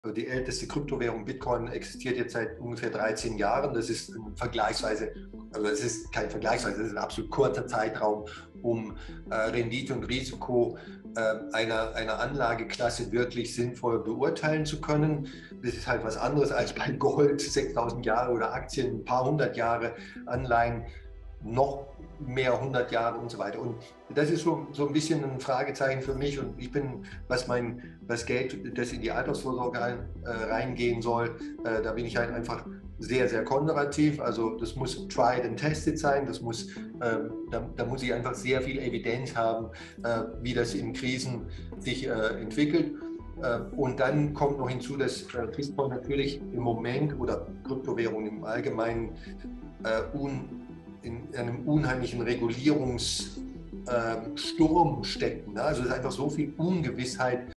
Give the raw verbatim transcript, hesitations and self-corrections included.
Die älteste Kryptowährung Bitcoin existiert jetzt seit ungefähr dreizehn Jahren. Das ist ein vergleichsweise, also es ist kein vergleichsweise, das ist ein absolut kurzer Zeitraum, um äh, Rendite und Risiko äh, einer, einer Anlageklasse wirklich sinnvoll beurteilen zu können. Das ist halt was anderes als bei Gold, sechstausend Jahre, oder Aktien, ein paar hundert Jahre, Anleihen noch mehr hundert Jahre und so weiter. Und das ist so, so ein bisschen ein Fragezeichen für mich. Und ich bin, was mein, das Geld, das in die Altersvorsorge rein, äh, reingehen soll, äh, da bin ich halt einfach sehr, sehr konservativ. Also das muss tried and tested sein. Das muss, äh, da, da muss ich einfach sehr viel Evidenz haben, äh, wie das in Krisen sich äh, entwickelt. Und dann kommt noch hinzu, dass Bitcoin natürlich im Moment oder Kryptowährungen im Allgemeinen äh, un in einem unheimlichen Regulierungssturm stecken. Also es ist einfach so viel Ungewissheit